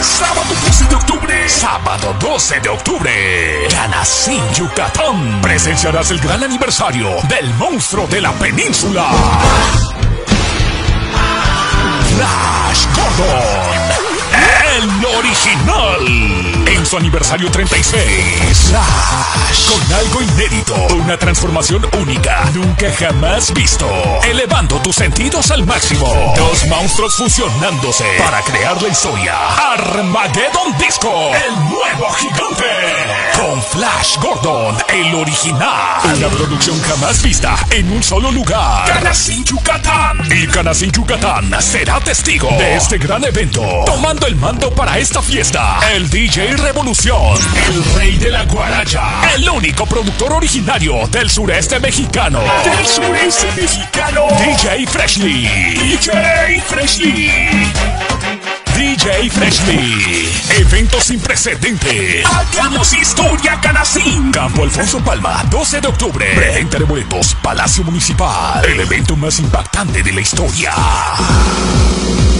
Sábado 12 de octubre. Sábado 12 de octubre. Canacín, Yucatán. Presenciarás el gran aniversario del monstruo de la península. Flash Gordon. El original. En su aniversario 36. Flash. Con algo inédito. Una transformación única. Nunca jamás visto. Elevando tus sentidos al máximo. Dos monstruos fusionándose para crear la historia. Armageddon Disco. El nuevo gigante. Con Flash Gordon. El original. Una producción jamás vista en un solo lugar. Canacín, Yucatán. Y Canacín, Yucatán será testigo de este gran evento. Tomando el mando para esta fiesta, el DJ Revolución, el rey de la guaracha, el único productor originario del sureste mexicano. DJ Freshly. DJ Freshly. DJ Freshly. Evento sin precedente. Hagamos historia, Canacín. Campo Alfonso Palma, 12 de octubre. Preventa de boletos, Palacio Municipal. El evento más impactante de la historia.